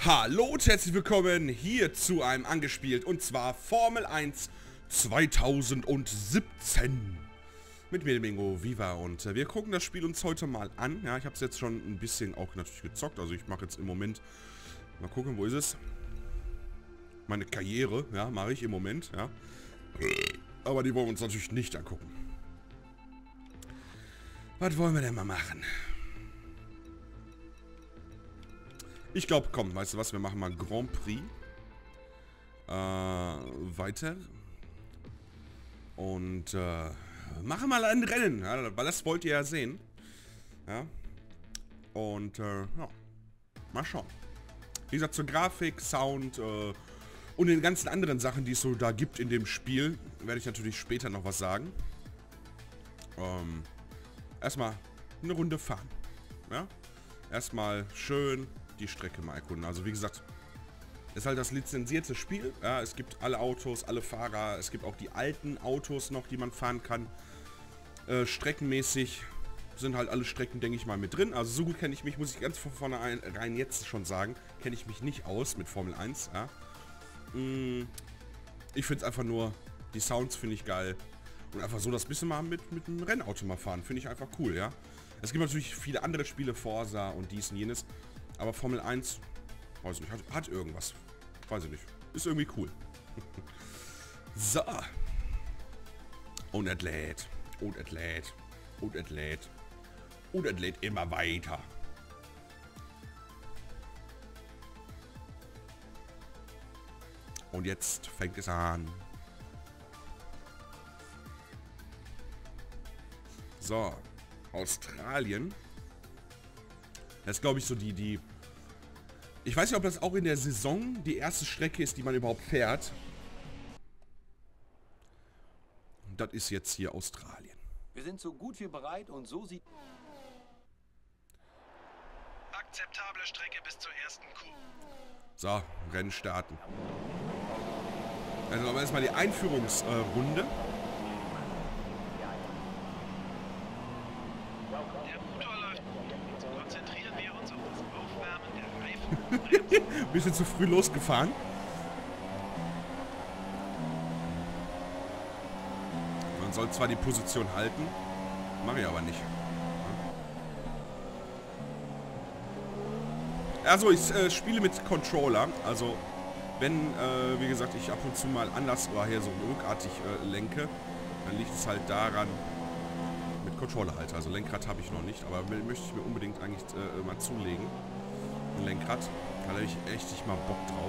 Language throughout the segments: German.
Hallo und herzlich willkommen hier zu einem Angespielt, und zwar Formel 1 2017 mit mir, dem Ingo Viva, und wir gucken das Spiel uns heute mal an. Ja, ich habe es jetzt schon ein bisschen auch natürlich gezockt, also ich mache jetzt im Moment, mal gucken, wo ist es? Meine Karriere, ja, mache ich im Moment, ja. Aber die wollen wir uns natürlich nicht angucken. Was wollen wir denn mal machen? Ich glaube, komm, weißt du was, wir machen mal Grand Prix. Weiter. Und machen mal ein Rennen, ja, weil das wollt ihr ja sehen. Ja. Und ja, mal schauen. Wie gesagt, zur Grafik, Sound und den ganzen anderen Sachen, die es so da gibt in dem Spiel, werde ich natürlich später noch was sagen. Erstmal eine Runde fahren. Ja. Erstmal schön die Strecke mal erkunden. Also wie gesagt, ist halt das lizenzierte Spiel. Ja, es gibt alle Autos, alle Fahrer. Es gibt auch die alten Autos noch, die man fahren kann. Streckenmäßig sind halt alle Strecken, denke ich mal, mit drin. Also so gut kenne ich mich, muss ich ganz von vornherein jetzt schon sagen, kenne ich mich nicht aus mit Formel 1. Ja. Ich finde es einfach nur, die Sounds finde ich geil. Und einfach so das bisschen mal mit einem Rennauto mal fahren, finde ich einfach cool, ja. Es gibt natürlich viele andere Spiele, Forza und dies und jenes. Aber Formel 1, weiß ich nicht, hat irgendwas. Weiß ich nicht. Ist irgendwie cool. So. Und Athlet. Und Athlet. Und Athlet. Und Athlet immer weiter. Und jetzt fängt es an. So. Australien. Das ist, glaube ich, so die... Ich weiß nicht, ob das auch in der Saison die erste Strecke ist, die man überhaupt fährt. Und das ist jetzt hier Australien. Wir sind so gut wie bereit und so sieht... Akzeptable Strecke bis zur ersten Kuh. So, Rennen starten. Also aber erstmal die Einführungsrunde. Der Motor läuft. Konzentrieren wir uns auf das Aufwärmen der Reifen. Bisschen zu früh losgefahren. Man soll zwar die Position halten, mache ich aber nicht. Also ich spiele mit Controller, also wenn, wie gesagt, ich ab und zu mal anders oder hier so ruckartig lenke, dann liegt es halt daran, mit Controller halt. Also Lenkrad habe ich noch nicht, aber möchte ich mir unbedingt eigentlich mal zulegen. Ein Lenkrad, da habe ich echt nicht mal Bock drauf,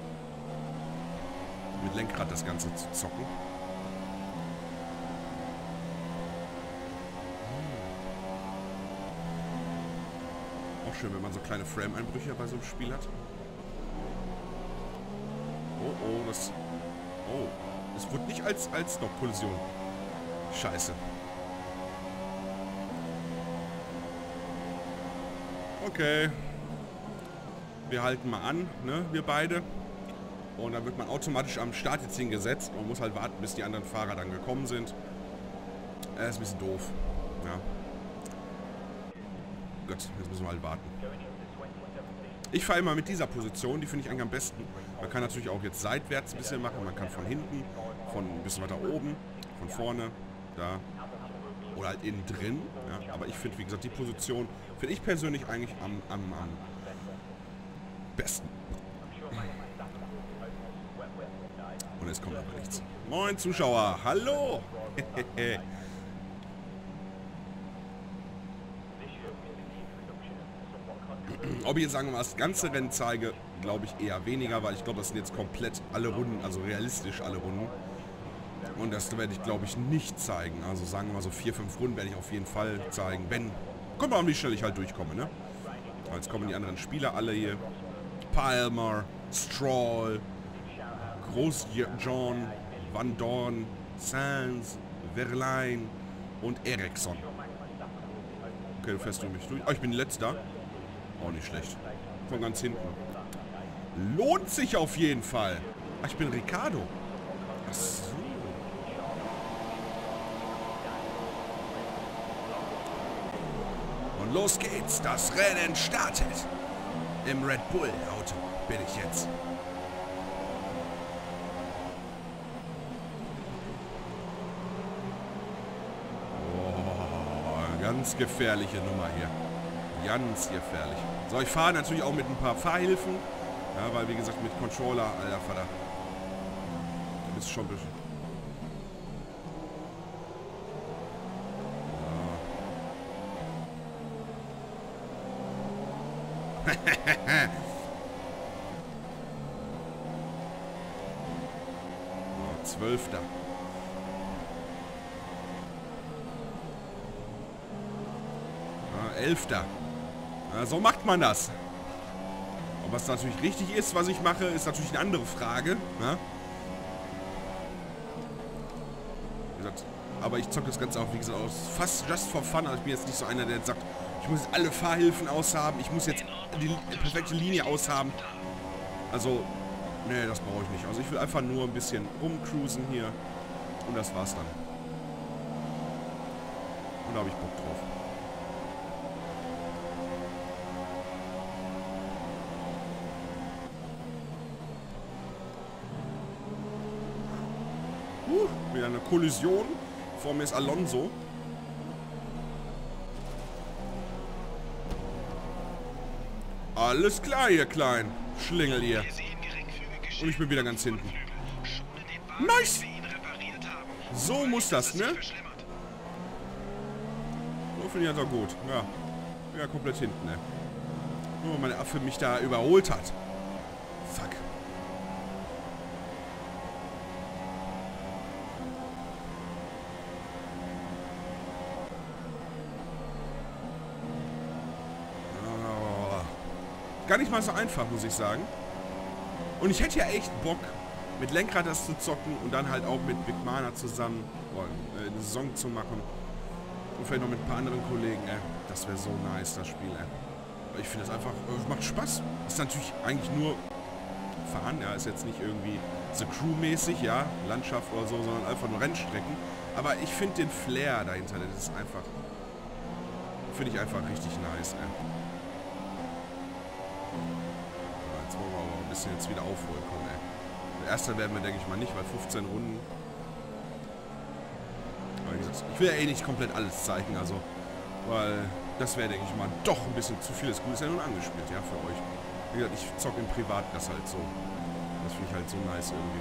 mit Lenkrad das Ganze zu zocken. Auch schön, wenn man so kleine Frame-Einbrüche bei so einem Spiel hat. Oh, das... Oh, es wurde nicht als noch Kollision. Scheiße. Okay. Wir halten mal an, ne, wir beide. Und dann wird man automatisch am Start jetzt hingesetzt. Man muss halt warten, bis die anderen Fahrer dann gekommen sind. Ist ein bisschen doof. Ja. Gut, jetzt müssen wir halt warten. Ich fahre immer mit dieser Position, die finde ich eigentlich am besten. Man kann natürlich auch jetzt seitwärts ein bisschen machen. Man kann von hinten, von ein bisschen weiter oben, von vorne, da. Oder halt innen drin. Ja. Aber ich finde, wie gesagt, die Position finde ich persönlich eigentlich am besten. Und jetzt kommt aber nichts. Moin Zuschauer, hallo! Ob ich jetzt, sagen wir mal, das ganze Rennen zeige, glaube ich eher weniger, weil ich glaube, das sind jetzt komplett alle Runden, also realistisch alle Runden. Und das werde ich, glaube ich, nicht zeigen. Also sagen wir mal so 4, 5 Runden werde ich auf jeden Fall zeigen, wenn... Kommt mal, wie schnell ich halt durchkomme, ne? Jetzt kommen die anderen Spieler alle hier. Palmer, Stroll, Grosjean, Van Dorn, Sainz, Verlaine und Ericsson. Okay, du fährst durch mich durch. Oh, ich bin letzter. Auch nicht schlecht. Von ganz hinten. Lohnt sich auf jeden Fall. Ach, ich bin Ricardo. Ach so. Und los geht's. Das Rennen startet. Im Red Bull Auto. Bin ich jetzt. Oh, ganz gefährliche Nummer hier. Ganz gefährlich. So, ich fahre natürlich auch mit ein paar Fahrhilfen. Ja, weil wie gesagt mit Controller, alter Vater. Du bist schon ein bisschen... So, 12. Ja, 11. Ja, so macht man das. Ob das natürlich richtig ist, was ich mache, ist natürlich eine andere Frage. Ne? Wie gesagt, aber ich zocke das Ganze auch, wie gesagt, aus fast just for fun. Also ich bin jetzt nicht so einer, der jetzt sagt, ich muss jetzt alle Fahrhilfen aushaben, ich muss jetzt die perfekte Linie aushaben. Also, nee, das brauche ich nicht. Also ich will einfach nur ein bisschen rumcruisen hier. Und das war's dann. Und da habe ich Bock drauf. Wieder eine Kollision. Vor mir ist Alonso. Alles klar, ihr Kleinen. Schlingel ihr. Und ich bin wieder ganz hinten. Nice! So muss das, ne? So finde ich das auch gut. Ja. Ja, komplett hinten, ne? Nur weil meine Affe mich da überholt hat. Fuck. Gar nicht mal so einfach, muss ich sagen. Und ich hätte ja echt Bock, mit Lenkrad das zu zocken und dann halt auch mit Big Mana zusammen eine Saison zu machen. Und vielleicht noch mit ein paar anderen Kollegen, ey. Das wäre so nice, das Spiel, ey. Ich finde das einfach, macht Spaß. Ist natürlich eigentlich nur fahren, ja, ist jetzt nicht irgendwie so Crew-mäßig, ja, Landschaft oder so, sondern einfach nur Rennstrecken. Aber ich finde den Flair dahinter, das ist einfach, finde ich einfach richtig nice, ey. Jetzt wollen wir aber ein bisschen jetzt wieder aufholen kommen, ey. Erster werden wir, denke ich mal, nicht, weil 15 Runden. Aber wie gesagt, ich will ja eh nicht komplett alles zeigen, also. Weil das wäre, denke ich mal, doch ein bisschen zu viel. Das Gute ist ja nun angespielt, ja, für euch. Wie gesagt, ich zocke im Privat das halt so. Das finde ich halt so nice irgendwie.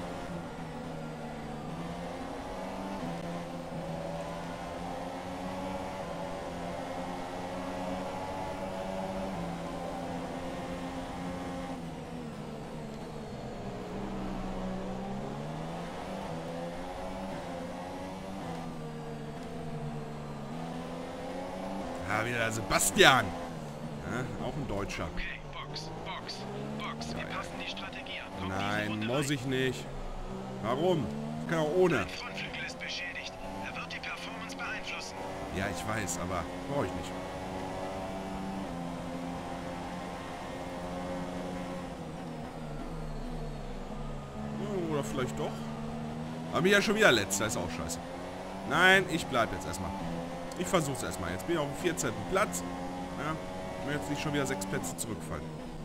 Ja, wieder der Sebastian. Ja, auch ein Deutscher. Okay, Box. Wir passen die Strategie an. Nein, muss ich nicht. Warum? Ich kann auch ohne. Der Frontflügel ist beschädigt. Er wird die Performance beeinflussen. Ja, ich weiß, aber brauche ich nicht. Oder vielleicht doch. Aber bin ja schon wieder letzter, ist auch scheiße. Nein, ich bleibe jetzt erstmal. Ich versuche es erstmal. Jetzt bin ich auf dem 14. Platz. Ja, ich will jetzt nicht schon wieder 6 Plätze zurückfallen.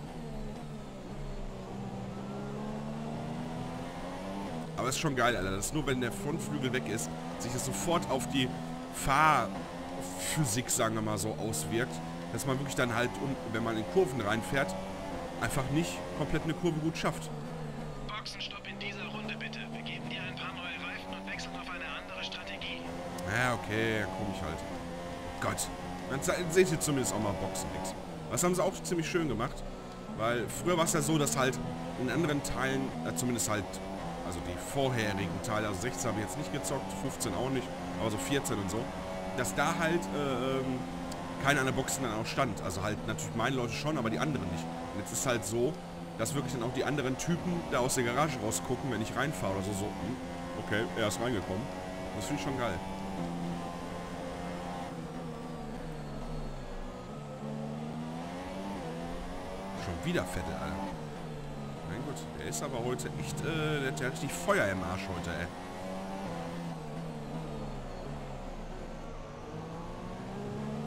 Aber es ist schon geil, Alter. Das ist nur, wenn der Frontflügel weg ist, sich das sofort auf die Fahrphysik, sagen wir mal so, auswirkt. Dass man wirklich dann halt, wenn man in Kurven reinfährt, einfach nicht komplett eine Kurve gut schafft. Boxenstopp in dieser Runde bitte. Wir geben dir ein paar neue Reifen und wechseln auf eine andere Strategie. Ja, okay, dann komme ich halt. Gott. Dann seht ihr zumindest auch mal Boxen-Dings. Das haben sie auch ziemlich schön gemacht. Weil früher war es ja so, dass halt in anderen Teilen, zumindest halt, also die vorherigen Teile, also 16 habe ich jetzt nicht gezockt, 15 auch nicht, aber so 14 und so, dass da halt keiner an der Boxen dann auch stand. Also halt natürlich meine Leute schon, aber die anderen nicht. Und jetzt ist halt so, dass wirklich dann auch die anderen Typen da aus der Garage rausgucken, wenn ich reinfahre oder so. Okay, er ist reingekommen. Das finde ich schon geil. Schon wieder Vettel, Alter. Mein Gott, der ist aber heute echt, der hat richtig Feuer im Arsch heute, ey.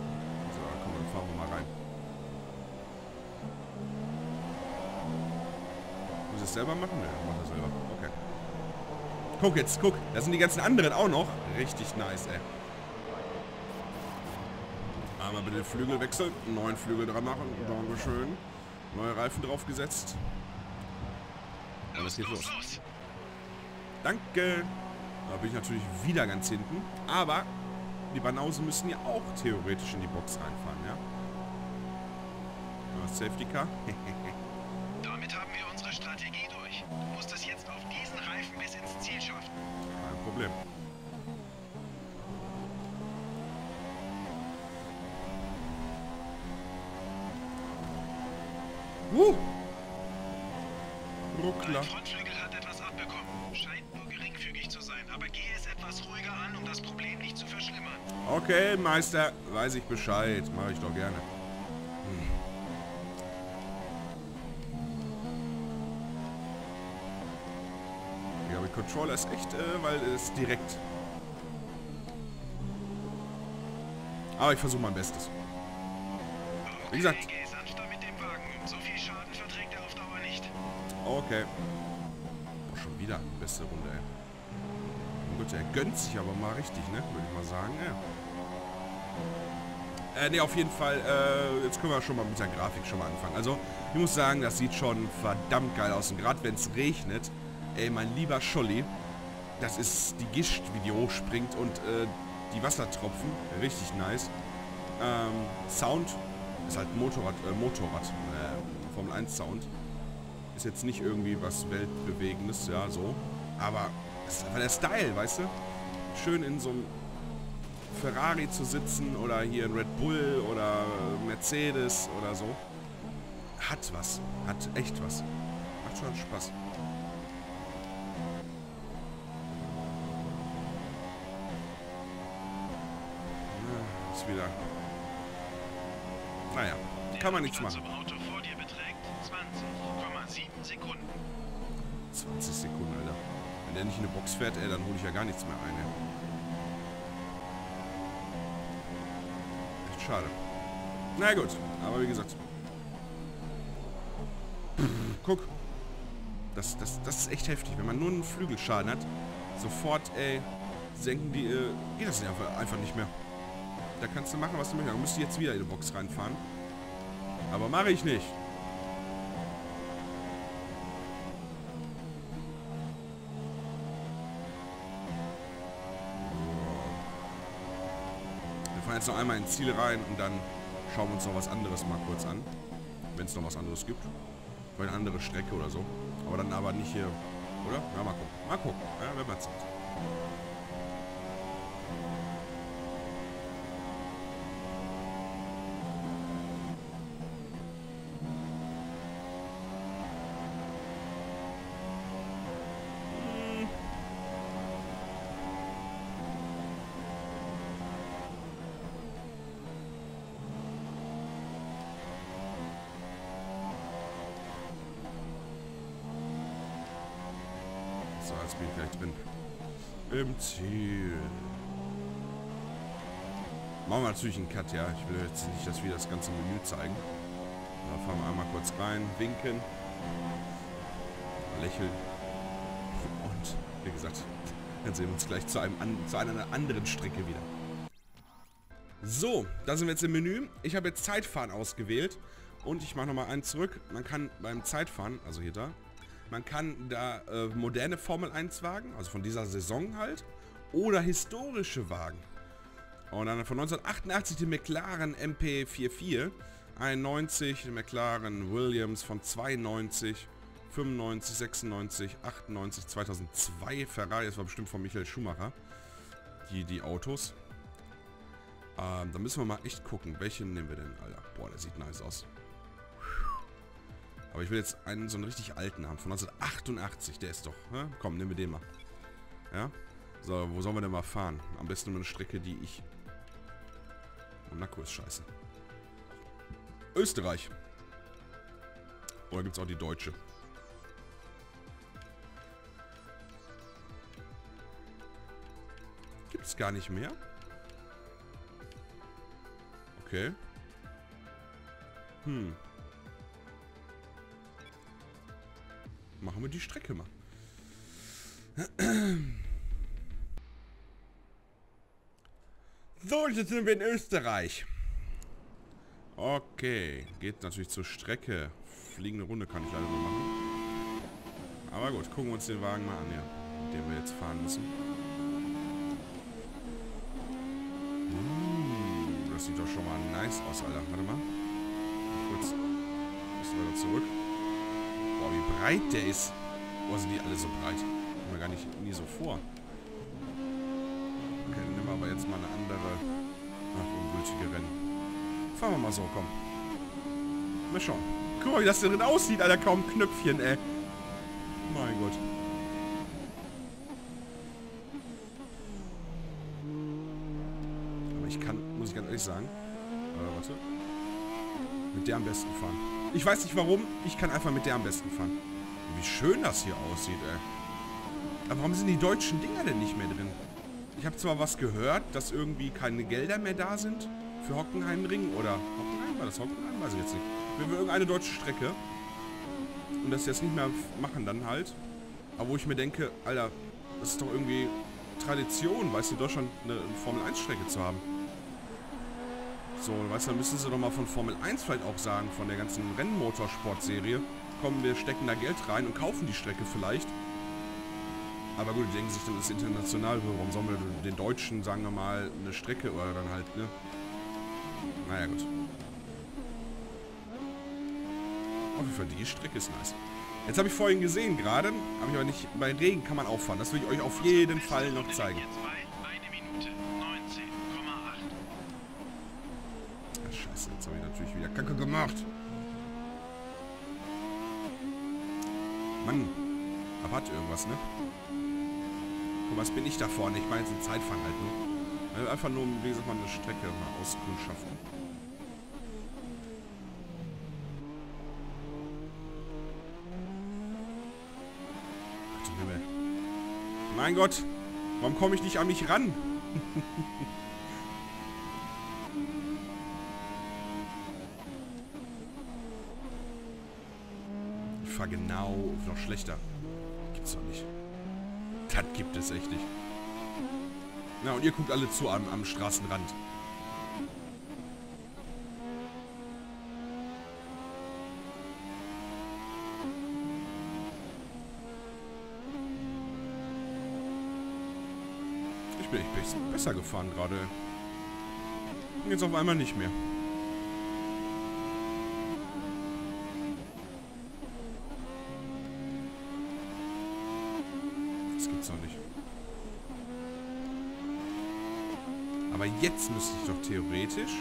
So, komm, dann fahren wir mal rein. das selber machen? Ne, mach das selber. Okay. Guck jetzt, guck. Da sind die ganzen anderen auch noch. Richtig nice, ey. Einmal bitte den Flügel wechseln. Einen neuen Flügel dran machen. Dankeschön. Neue Reifen draufgesetzt. Alles geht los. Danke. Da bin ich natürlich wieder ganz hinten. Aber die Banausen müssen ja auch theoretisch in die Box reinfahren, ja? Safety Car. Damit haben wir unsere Strategie durch. Du musst es jetzt auf diesen Reifen bis ins Ziel schaffen. Kein Problem. Ruckler. Dein Frontflügel hat etwas abbekommen. Scheint nur geringfügig zu sein, aber gehe es etwas ruhiger an, um das Problem nicht zu verschlimmern. Okay, Meister. Weiß ich Bescheid. Mache ich doch gerne. Ja, aber Controller ist echt, weil es ist direkt. Aber ich versuche mein Bestes. Wie gesagt. Geh sanfter mit dem Wagen um. So viel Schaden verträgt er auf Dauer nicht. Okay. Oh, schon wieder beste Runde, ey. Oh Gott, er gönnt sich aber mal richtig, ne? Würde ich mal sagen, ja. Ne, auf jeden Fall, jetzt können wir schon mal mit der Grafik schon mal anfangen. Also, ich muss sagen, das sieht schon verdammt geil aus. Und gerade wenn es regnet, ey, mein lieber Scholli, das ist die Gischt, wie die hochspringt und die Wassertropfen, richtig nice. Sound ist halt Motorrad, Formel 1 Sound. Ist jetzt nicht irgendwie was Weltbewegendes, ja, so. Aber es ist einfach der Style, weißt du? Schön in so einem Ferrari zu sitzen oder hier ein Red Bull oder Mercedes oder so. Hat was. Hat echt was. Macht schon Spaß. Ja, ist wieder... Naja, kann man nichts machen. Zum Auto vor dir beträgt 20,7 Sekunden. 20 Sekunden, Alter. Wenn der nicht in eine Box fährt, ey, dann hole ich ja gar nichts mehr ein, ey. Echt schade. Na gut, aber wie gesagt. Guck. Das ist echt heftig. Wenn man nur einen Flügelschaden hat, sofort, ey, senken die, geht das einfach nicht mehr. Da kannst du machen, was du möchtest. Du musst jetzt wieder in die Box reinfahren. Aber mache ich nicht. Wir fahren jetzt noch einmal ins Ziel rein und dann schauen wir uns noch was anderes mal kurz an. Wenn es noch was anderes gibt. Vielleicht eine andere Strecke oder so. Aber dann aber nicht hier, oder? Ja, mal gucken. Mal gucken. Ja, wenn man Zeit. So, jetzt bin ich gleich drin. Im Ziel. Machen wir natürlich einen Cut, ja. Ich will jetzt nicht, dass wir das ganze Menü zeigen. Da fahren wir einmal kurz rein, winken, lächeln. Und wie gesagt, dann sehen wir uns gleich zu einer anderen Strecke wieder. So, da sind wir jetzt im Menü. Ich habe jetzt Zeitfahren ausgewählt. Und ich mache nochmal einen zurück. Man kann beim Zeitfahren, also hier da, man kann da moderne Formel 1 Wagen, also von dieser Saison halt, oder historische Wagen. Und dann von 1988 die McLaren MP44, 91 McLaren Williams von 92, 95, 96, 98, 2002 Ferrari, das war bestimmt von Michael Schumacher, die Autos. Da müssen wir mal echt gucken, welche nehmen wir denn, Alter. Boah, der sieht nice aus. Aber ich will jetzt einen so einen richtig alten haben, von 1988, der ist doch, ne? Komm, nehmen wir den mal. Ja? So, wo sollen wir denn mal fahren? Am besten über eine Strecke, die ich... Monaco ist scheiße. Österreich. Oder gibt es auch die deutsche? Gibt es gar nicht mehr? Okay. machen wir die Strecke mal. So, jetzt sind wir in Österreich. Okay, geht natürlich zur Strecke. Fliegende Runde kann ich leider nur machen. Aber gut, gucken wir uns den Wagen mal an, ja, mit dem wir jetzt fahren müssen. Das sieht doch schon mal nice aus, Alter. Warte mal. Kurz. Bisschen weiter zurück. Boah, wie breit der ist. Boah, sind die alle so breit. Kommt mir gar nicht nie so vor. Okay, dann nehmen wir aber jetzt mal eine andere, ungültige Rennen. Fahren wir mal so, komm. Mal schauen. Guck mal, wie das da drin aussieht, Alter. Kaum Knöpfchen, ey. Mein Gott. Aber ich kann, muss ich ganz ehrlich sagen, warte. Mit der am besten fahren. Ich weiß nicht warum, ich kann einfach mit der am besten fahren. Und wie schön das hier aussieht, ey. Aber warum sind die deutschen Dinger denn nicht mehr drin? Ich habe zwar was gehört, dass irgendwie keine Gelder mehr da sind für Hockenheimring oder Hockenheim, war das Hockenheim? Weiß ich jetzt nicht. Wenn wir irgendeine deutsche Strecke und das jetzt nicht mehr machen dann halt. Aber wo ich mir denke, Alter, das ist doch irgendwie Tradition, weißt du, in Deutschland eine Formel-1-Strecke zu haben. So, weißt du, dann müssen sie doch mal von Formel 1 vielleicht auch sagen, von der ganzen Rennmotorsport-Serie. Komm, wir stecken da Geld rein und kaufen die Strecke vielleicht. Aber gut, die denken sich, das ist international. Warum sollen wir den Deutschen, sagen wir mal, eine Strecke oder dann halt, ne? Naja, gut. Auf jeden Fall, die Strecke ist nice. Jetzt habe ich vorhin gesehen gerade, habe ich aber nicht, bei Regen kann man auch fahren. Das will ich euch auf jeden Fall noch zeigen. Ach, scheiße, jetzt habe ich natürlich wieder Kacke gemacht. Mann, aber hat irgendwas, ne? Guck mal, was bin ich da vorne? Ich meine jetzt ein Zeitfahren halt nur. Also einfach nur, wie gesagt, mal eine Strecke mal auskundschaften. Mein Gott, warum komme ich nicht an mich ran? Ich fahre genau, noch schlechter. Gibt's doch nicht. Das gibt es echt nicht. Na, und ihr guckt alle zu am Straßenrand. Ich bin echt besser gefahren gerade. Und jetzt auf einmal nicht mehr. Das gibt's doch nicht. Aber jetzt müsste ich doch theoretisch...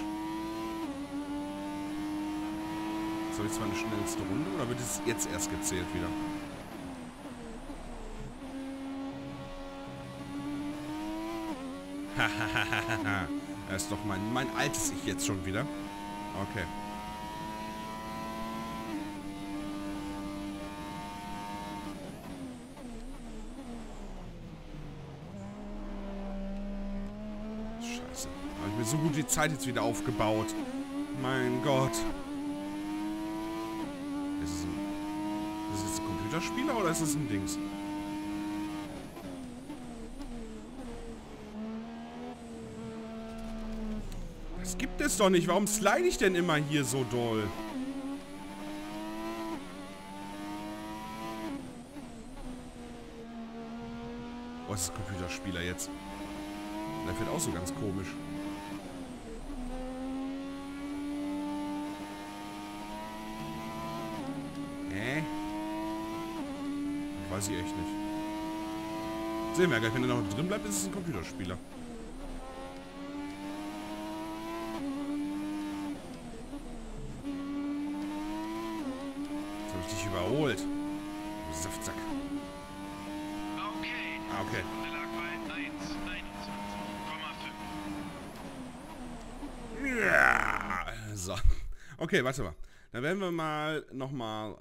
Jetzt habe ich zwar eine schnellste Runde, oder wird es jetzt erst gezählt wieder? Hahaha. Das ist doch mein altes Ich jetzt schon wieder. Okay. Scheiße. Habe ich mir so gut die Zeit jetzt wieder aufgebaut. Mein Gott. Ist es jetzt ein Computerspieler oder ist es ein Dings? Das gibt es doch nicht. Warum slide ich denn immer hier so doll? Oh, das ist ein Computerspieler jetzt. Der fährt auch so ganz komisch. Weiß ich echt nicht. Sehen wir gleich, wenn er noch drin bleibt, ist es ein Computerspieler. Jetzt habe ich dich überholt. Du Saftsack. Okay. Ah, okay. Der lag bei 1,21,5. Ja. So. Okay, warte mal. Dann werden wir mal nochmal...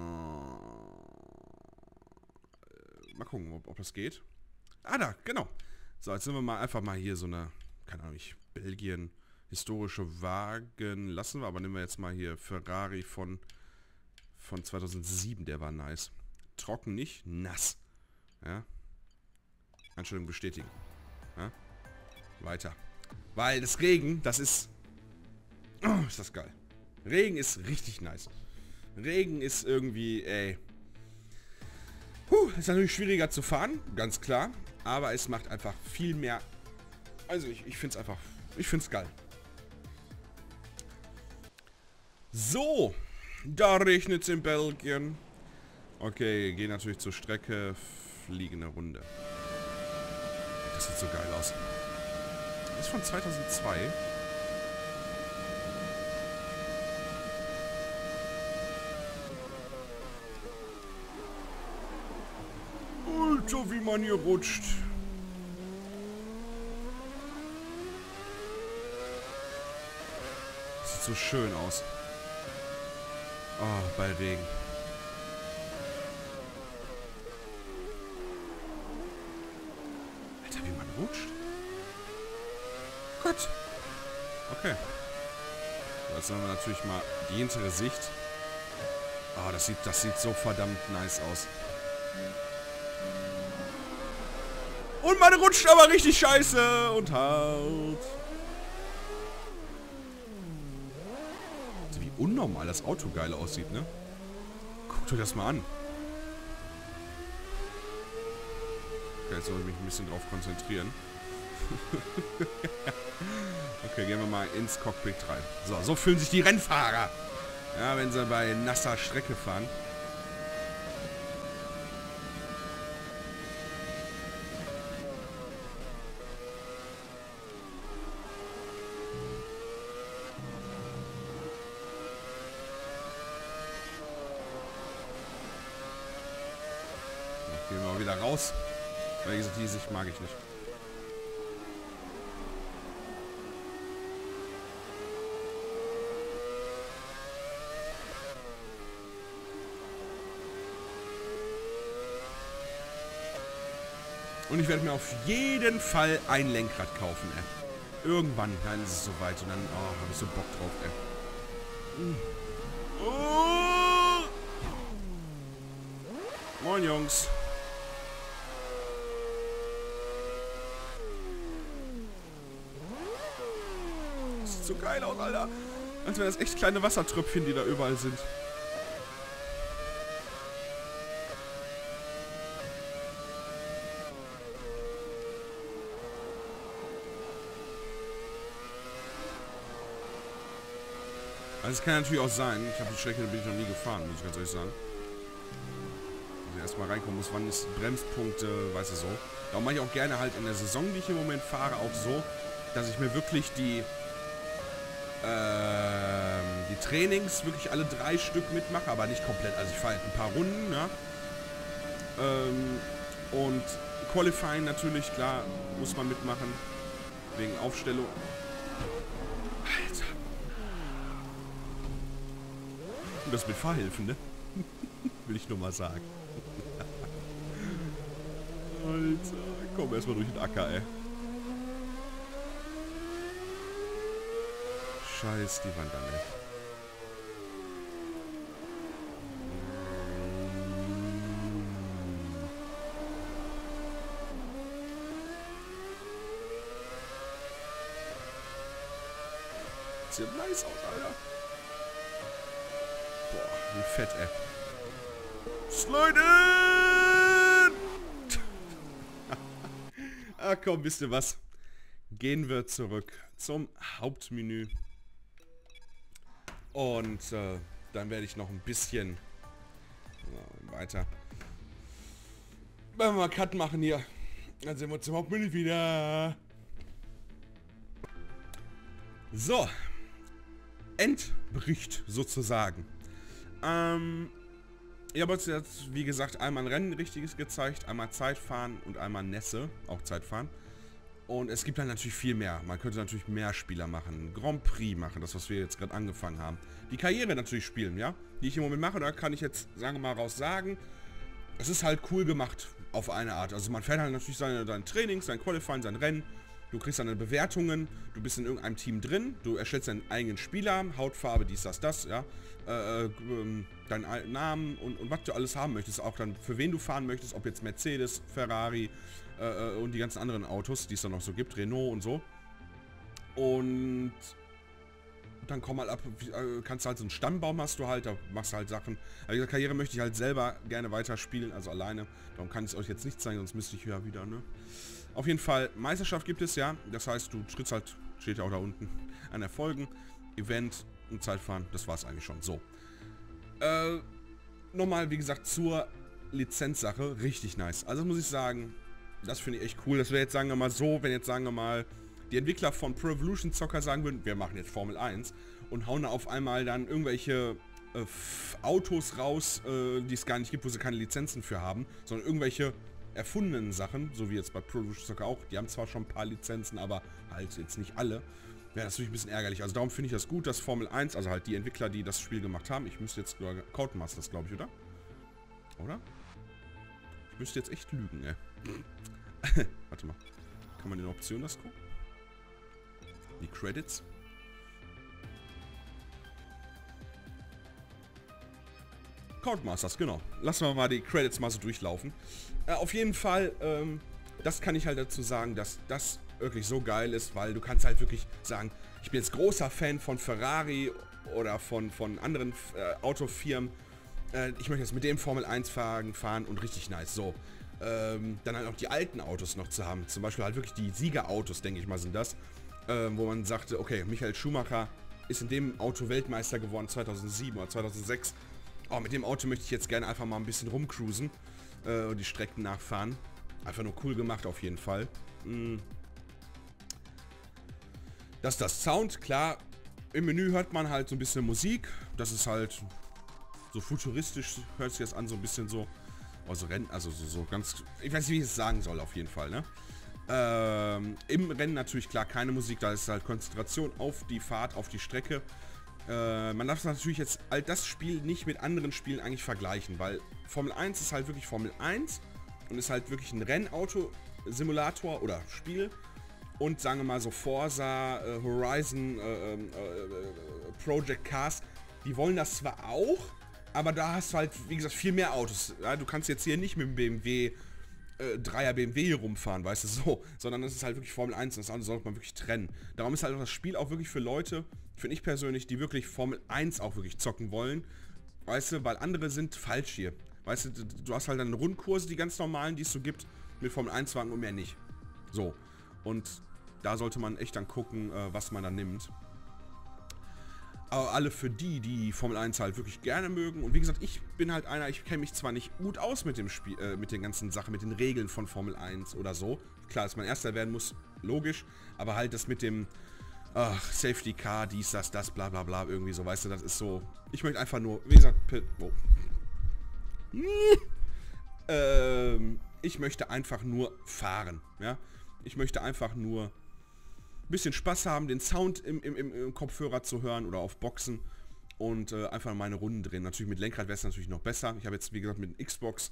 mal gucken, ob das geht. Ah, da, genau. So, jetzt sind wir mal einfach mal hier so eine, keine Ahnung, Belgien, historische Wagen lassen wir, aber nehmen wir jetzt mal hier Ferrari von 2007, der war nice. trocken nicht, nass. Ja. Einstellung bestätigen. Ja. Weiter. Weil das Regen, das ist... Oh, ist das geil. Regen ist richtig nice. Regen ist irgendwie, ey... ist natürlich schwieriger zu fahren, ganz klar. Aber es macht einfach viel mehr... Also ich finde es einfach... Ich finde es geil. So. Da regnet es in Belgien. Okay, gehen natürlich zur Strecke. Fliegende Runde. Das sieht so geil aus. Das ist von 2002. Alter, wie man hier rutscht. Sieht so schön aus. Oh, bei Regen. Alter, wie man rutscht. Gott. Okay. Jetzt haben wir natürlich mal die hintere Sicht. Oh, das sieht so verdammt nice aus. Und man rutscht aber richtig scheiße und hart. Also wie unnormal das Auto geil aussieht, ne? Guckt euch das mal an. Okay, jetzt soll ich mich ein bisschen drauf konzentrieren. Okay, gehen wir mal ins Cockpit rein. So fühlen sich die Rennfahrer. Ja, wenn sie bei nasser Strecke fahren. Gehen wir mal wieder raus. Weil gesagt, die Sicht mag ich nicht. Und ich werde mir auf jeden Fall ein Lenkrad kaufen, ey. Irgendwann, dann ist es soweit und dann, oh, habe ich so Bock drauf, ey. Oh. Moin, Jungs. Das sieht so geil aus, Alter. Als wären das echt kleine Wassertröpfchen, die da überall sind. Also es kann natürlich auch sein, ich habe die Strecke, bin ich noch nie gefahren, muss ich ganz ehrlich sagen. Also erstmal reinkommen muss, wann ist Bremspunkte, weißt du so. Darum mache ich auch gerne halt in der Saison, die ich im Moment fahre, auch so, dass ich mir wirklich die Trainings wirklich alle 3 Stück mitmache, aber nicht komplett. Also ich fahre halt ein paar Runden, ja. Und Qualifying natürlich, klar, muss man mitmachen. Wegen Aufstellung. Alter. Und das mit Fahrhilfen, ne? Will ich nur mal sagen. Alter, komm erstmal durch den Acker, ey. Scheiß die Wand an, ey. Sieht nice aus, Alter. Boah, wie fett, ey. Slide in! Ah, komm, wisst ihr was? Gehen wir zurück zum Hauptmenü. Und dann werde ich noch ein bisschen weiter. Wenn wir mal Cut machen hier. Dann sind wir zum Hauptmenü wieder. So. Endbericht sozusagen. Ich habe uns jetzt, wie gesagt, einmal ein Rennen richtiges gezeigt, einmal Zeitfahren und einmal Nässe, auch Zeitfahren. Und es gibt dann natürlich viel mehr. Man könnte natürlich mehr Spieler machen, Grand Prix machen, das was wir jetzt gerade angefangen haben. Die Karriere natürlich spielen, ja, die ich im Moment mache, da kann ich jetzt, sagen wir mal, raus sagen, es ist halt cool gemacht auf eine Art. Also man fährt halt natürlich seine Trainings, sein Qualifying, sein Rennen, Du kriegst dann Bewertungen, du bist in irgendeinem Team drin, du erstellst deinen eigenen Spieler, Hautfarbe, dies, das, ja. Deinen Namen und was du alles haben möchtest, auch dann für wen du fahren möchtest, ob jetzt Mercedes, Ferrari und die ganzen anderen Autos, die es dann noch so gibt, Renault und so. Und dann komm mal ab, kannst du halt so einen Stammbaum hast du halt, da machst du halt Sachen. Aber diese Karriere möchte ich halt selber gerne weiterspielen, also alleine. Darum kann ich es euch jetzt nicht zeigen, sonst müsste ich ja wieder, ne? Auf jeden Fall, Meisterschaft gibt es, ja. Das heißt, du trittst halt, steht ja auch da unten, an Erfolgen, Event und Zeitfahren. Das war es eigentlich schon. So. Nochmal, wie gesagt, zur Lizenzsache. Richtig nice. Also muss ich sagen, das finde ich echt cool. Das wäre jetzt, sagen wir mal so, wenn jetzt, sagen wir mal, die Entwickler von Pro Evolution Soccer sagen würden, wir machen jetzt Formel 1 und hauen da auf einmal dann irgendwelche Autos raus, die es gar nicht gibt, wo sie keine Lizenzen für haben, sondern irgendwelche erfundenen Sachen, so wie jetzt bei Pro Evolution Soccer auch. Die haben zwar schon ein paar Lizenzen, aber halt jetzt nicht alle. Wäre das natürlich ein bisschen ärgerlich. Also darum finde ich das gut, dass Formel 1, also halt die Entwickler, die das Spiel gemacht haben, ich müsste jetzt, Codemasters, glaube ich, oder? Oder? Ich müsste jetzt echt lügen, ey. Warte mal. Kann man in Optionen das gucken? Die Credits. Codemasters, genau. Lassen wir mal die Credits mal so durchlaufen. Auf jeden Fall, das kann ich halt dazu sagen, dass das wirklich so geil ist, weil du kannst halt wirklich sagen, ich bin jetzt großer Fan von Ferrari oder von anderen Autofirmen. Ich möchte jetzt mit dem Formel 1 fahren und richtig nice. So. Dann halt auch die alten Autos noch zu haben. Zum Beispiel halt wirklich die Siegerautos, denke ich mal, sind das. Wo man sagte, okay, Michael Schumacher ist in dem Auto Weltmeister geworden 2007 oder 2006. Oh, mit dem Auto möchte ich jetzt gerne einfach mal ein bisschen rumcruisen und die Strecken nachfahren. Einfach nur cool gemacht auf jeden Fall. Das ist das Sound, klar. Im Menü hört man halt so ein bisschen Musik. Das ist halt so futuristisch, hört sich das an, so ein bisschen so. Also Rennen, also so ganz. Ich weiß nicht, wie ich es sagen soll, auf jeden Fall, ne? Im Rennen natürlich klar keine Musik, da ist halt Konzentration auf die Fahrt, auf die Strecke. Man darf natürlich jetzt all das Spiel nicht mit anderen Spielen eigentlich vergleichen, weil Formel 1 ist halt wirklich Formel 1 und ist halt wirklich ein Rennauto-Simulator oder Spiel. Und sagen wir mal so Forza, Horizon, Project Cars, die wollen das zwar auch, aber da hast du halt, wie gesagt, viel mehr Autos. Ja, du kannst jetzt hier nicht mit dem BMW 3er BMW hier rumfahren, weißt du, so. Sondern das ist halt wirklich Formel 1 und das andere sollte man wirklich trennen. Darum ist halt auch das Spiel auch wirklich für Leute, finde ich persönlich, die wirklich Formel 1 auch wirklich zocken wollen. Weißt du, weil andere sind falsch hier. Weißt du, du hast halt dann Rundkurse, die ganz normalen, die es so gibt, mit Formel 1 Wagen und mehr nicht. So. Und da sollte man echt dann gucken, was man dann nimmt. Aber alle für die Formel 1 halt wirklich gerne mögen. Und wie gesagt, ich bin halt einer, ich kenne mich zwar nicht gut aus mit dem Spiel, mit den ganzen Sachen, mit den Regeln von Formel 1 oder so. Klar, dass man Erster werden muss, logisch. Aber halt das mit dem Safety Car, dies, das, bla bla bla, irgendwie so, weißt du, das ist so. Ich möchte einfach nur, wie gesagt, ich möchte einfach nur fahren, ja. Ich möchte einfach nur ein bisschen Spaß haben, den Sound im Kopfhörer zu hören oder auf Boxen und einfach meine Runden drehen. Natürlich mit Lenkrad wäre es natürlich noch besser. Ich habe jetzt, wie gesagt, mit dem Xbox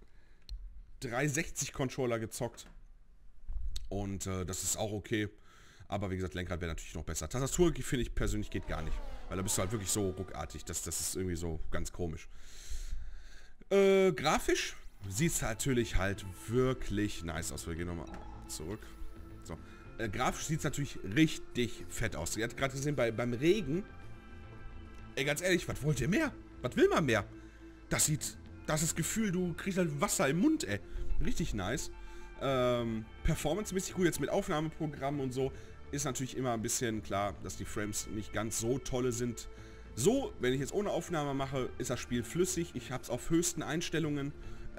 360 Controller gezockt und das ist auch okay. Aber wie gesagt, Lenkrad wäre natürlich noch besser. Tastatur, finde ich persönlich, geht gar nicht. Weil da bist du halt wirklich so ruckartig. Das ist irgendwie so ganz komisch. Grafisch sieht es natürlich halt wirklich nice aus. Wir gehen nochmal zurück. So. Grafisch sieht es natürlich richtig fett aus. Ihr habt gerade gesehen, beim Regen. Ey, ganz ehrlich, was wollt ihr mehr? Was will man mehr? Das ist das Gefühl, du kriegst halt Wasser im Mund, ey. Richtig nice. Performance-mäßig gut, jetzt mit Aufnahmeprogrammen und so. Ist natürlich immer ein bisschen klar, dass die Frames nicht ganz so tolle sind. So, wenn ich jetzt ohne Aufnahme mache, ist das Spiel flüssig. Ich habe es auf höchsten Einstellungen.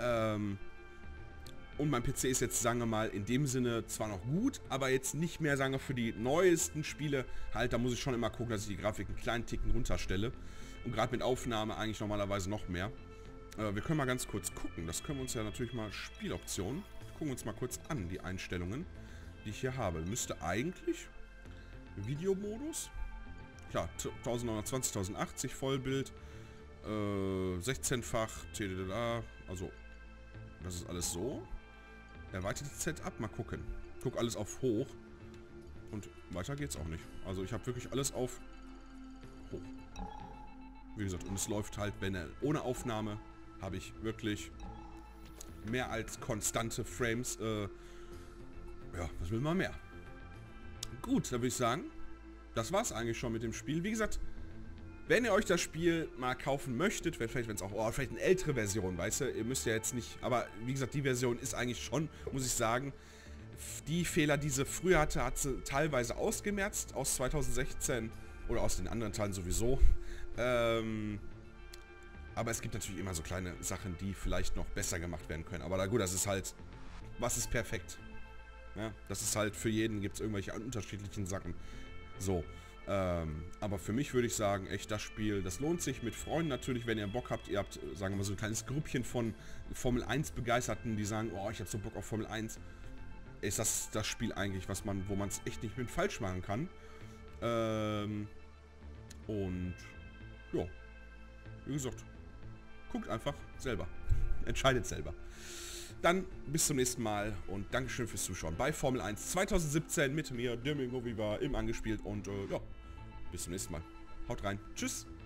Und mein PC ist jetzt, sagen wir mal, in dem Sinne zwar noch gut, aber jetzt nicht mehr, sagen wir, für die neuesten Spiele. Halt, da muss ich schon immer gucken, dass ich die Grafik einen kleinen Ticken runterstelle. Und gerade mit Aufnahme eigentlich normalerweise noch mehr. Wir können mal ganz kurz gucken. Das können wir uns ja natürlich mal Spieloptionen. Gucken wir uns mal kurz an, die Einstellungen, die ich hier habe. Müsste eigentlich Videomodus. Klar, 1920, 1080 Vollbild. 16-fach TDDA. Also, das ist alles so. Erweitertes Setup, mal gucken. Guck alles auf hoch. Und weiter geht's auch nicht. Also ich habe wirklich alles auf hoch. Wie gesagt, und es läuft halt, wenn er ohne Aufnahme, habe ich wirklich mehr als konstante Frames. Ja, was will man mehr? Gut, dann würde ich sagen, das war's eigentlich schon mit dem Spiel. Wie gesagt, wenn ihr euch das Spiel mal kaufen möchtet, vielleicht wenn es auch, vielleicht eine ältere Version, weißt du, ihr müsst ja jetzt nicht, aber wie gesagt, die Version ist eigentlich schon, muss ich sagen, die Fehler, die sie früher hatte, hat sie teilweise ausgemerzt, aus 2016 oder aus den anderen Teilen sowieso. Aber es gibt natürlich immer so kleine Sachen, die vielleicht noch besser gemacht werden können. Aber na gut, das ist halt, was ist perfekt? Ja, das ist halt für jeden, gibt es irgendwelche unterschiedlichen Sachen. So, aber für mich würde ich sagen, echt das Spiel, das lohnt sich mit Freunden natürlich, wenn ihr Bock habt. Ihr habt, sagen wir mal, so ein kleines Grüppchen von Formel 1 Begeisterten, die sagen, oh, ich habe so Bock auf Formel 1. Ist das Spiel eigentlich, wo man es echt nicht mit falsch machen kann. Und ja, wie gesagt, guckt einfach selber. Entscheidet selber. Dann bis zum nächsten Mal und Dankeschön fürs Zuschauen bei Formel 1 2017 mit mir, Domingo Viva, im Angespielt und ja, bis zum nächsten Mal. Haut rein. Tschüss.